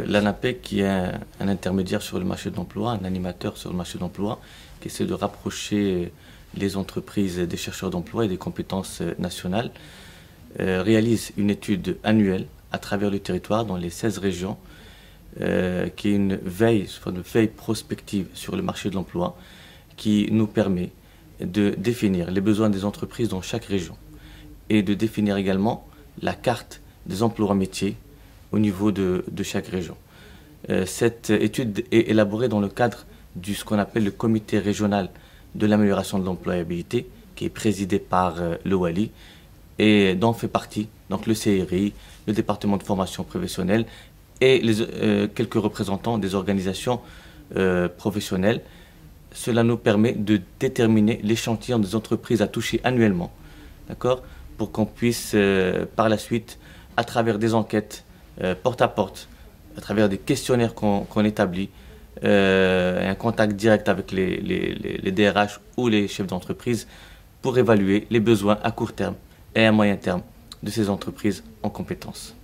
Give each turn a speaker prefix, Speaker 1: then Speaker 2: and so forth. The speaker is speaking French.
Speaker 1: l'ANAPEC, qui est un intermédiaire sur le marché de l'emploi, un animateur sur le marché de l'emploi, qui essaie de rapprocher les entreprises des chercheurs d'emploi et des compétences nationales, réalise une étude annuelle à travers le territoire dans les 16 régions, qui est une veille prospective sur le marché de l'emploi, qui nous permet de définir les besoins des entreprises dans chaque région et de définir également la carte des emplois métiers au niveau de chaque région. Cette étude est élaborée dans le cadre de ce qu'on appelle le comité régional de l'amélioration de l'employabilité, qui est présidé par le Wali, et dont fait partie donc le CRI, le département de formation professionnelle et quelques représentants des organisations professionnelles. Cela nous permet de déterminer l'échantillon des entreprises à toucher annuellement, d'accord, pour qu'on puisse par la suite, à travers des enquêtes porte à porte, à travers des questionnaires qu'on établit, un contact direct avec les DRH ou les chefs d'entreprise pour évaluer les besoins à court terme et à moyen terme de ces entreprises en compétences.